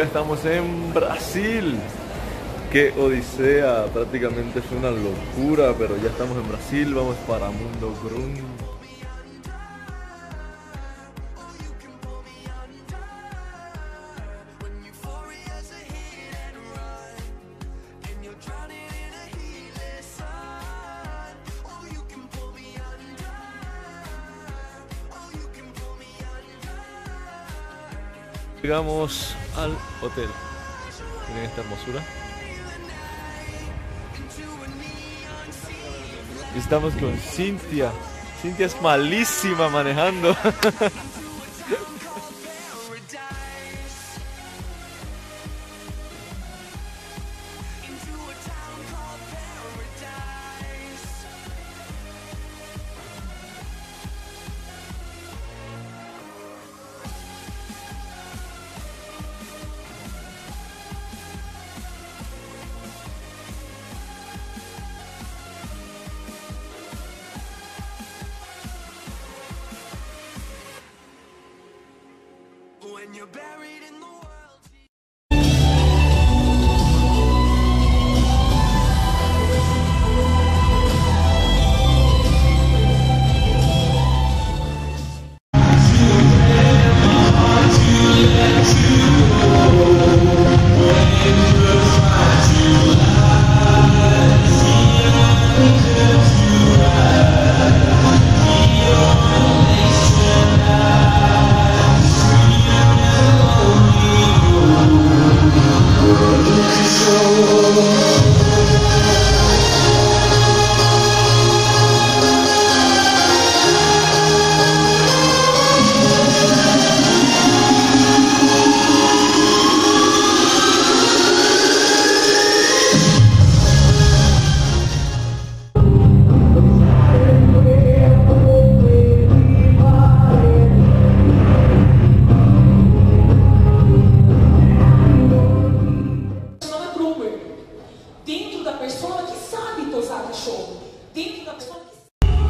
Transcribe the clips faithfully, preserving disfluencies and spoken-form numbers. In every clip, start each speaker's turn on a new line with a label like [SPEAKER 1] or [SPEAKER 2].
[SPEAKER 1] Estamos en Brasil. Qué odisea, prácticamente fue una locura, pero ya estamos en Brasil, vamos para Mundo Grun. Llegamos al hotel. Miren esta hermosura. Y estamos con Cintia. Cintia es malísima manejando. When you're buried in the world.
[SPEAKER 2] Dentro da pessoa que sabe dosar de show. Dentro da pessoa que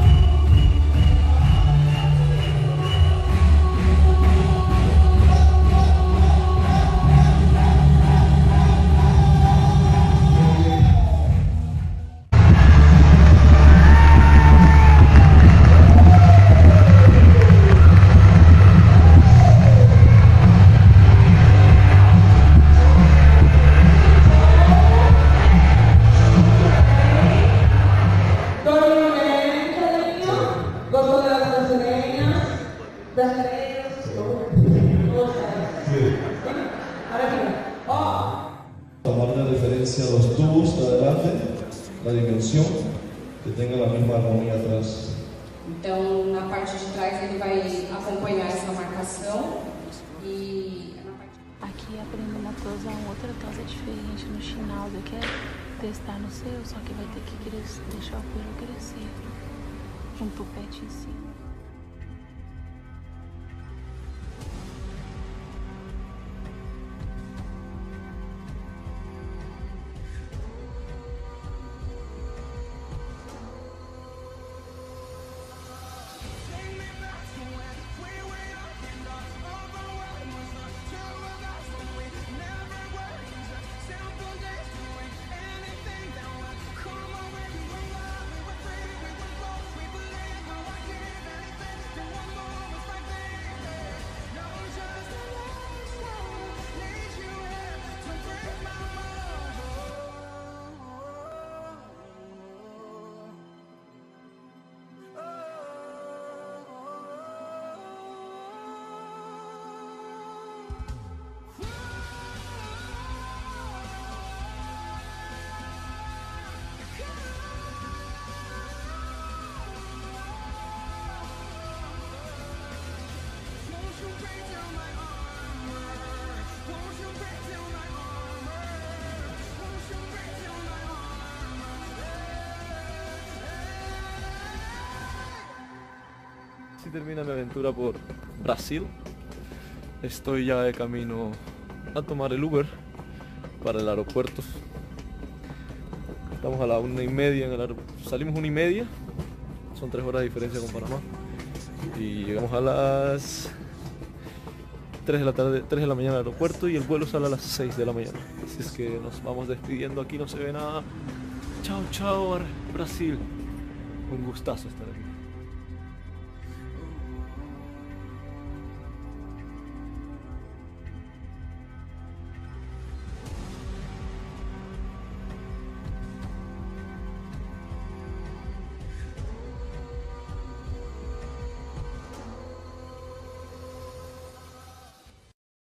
[SPEAKER 3] tomar de referencia los tubos de adelante, la dimensión, que tenga la misma armonía atrás.
[SPEAKER 4] Então, na parte de trás ele vai acompanhar essa marcação e
[SPEAKER 5] aqui aprendendo a tosar um outra tosa diferente no Shinaldo, que é testar no seu, só que vai ter que crescer, deixar o pelo crescer, um tupete em cima.
[SPEAKER 1] Así termina mi aventura por Brasil. Estoy ya de camino a tomar el Uber para el aeropuerto. Estamos a la una y media en el aeropuerto. Salimos una y media, son tres horas de diferencia con Panamá. Y llegamos a las tres de la tarde, tres de la mañana al aeropuerto y el vuelo sale a las seis de la mañana. Así es que nos vamos despidiendo, aquí no se ve nada. Chao, chao, Brasil. Un gustazo estar aquí.